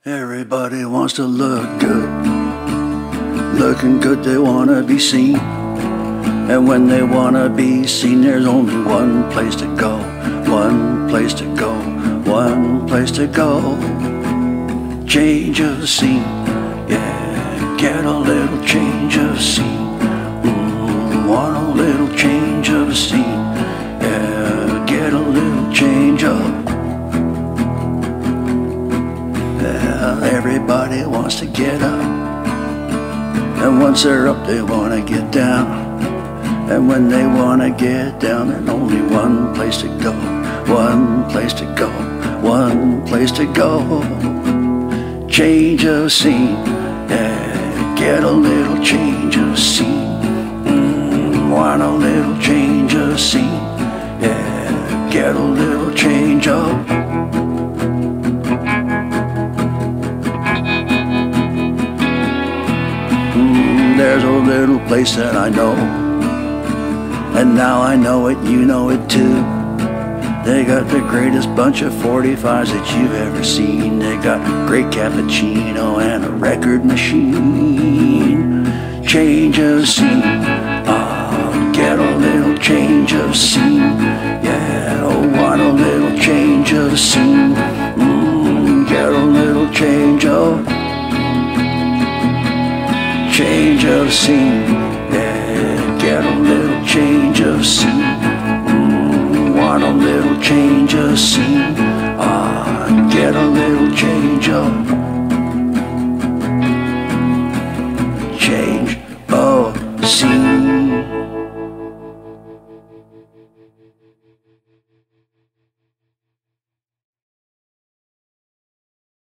Everybody wants to look good. Looking good, they wanna be seen. And when they wanna be seen, there's only one place to go. One place to go. One place to go. Change of scene. Yeah, get a little change of scene. Want a little change of scene. Yeah, get a little change of. Everybody wants to get up, and once they're up they want to get down, and when they want to get down there's only one place to go. One place to go. One place to go. Change of scene. Yeah, get a little change of scene. Want a little change of scene. Yeah, get a little change of. There's a little place that I know, and now I know it, you know it too. They got the greatest bunch of 45s that you've ever seen. They got great cappuccino and a record machine. Change of scene. Get a little change of scene. Yeah, want a little change of scene. Get a little change of. Change of scene. Yeah, get a little change of scene. Want a little change of scene. Get a little change of.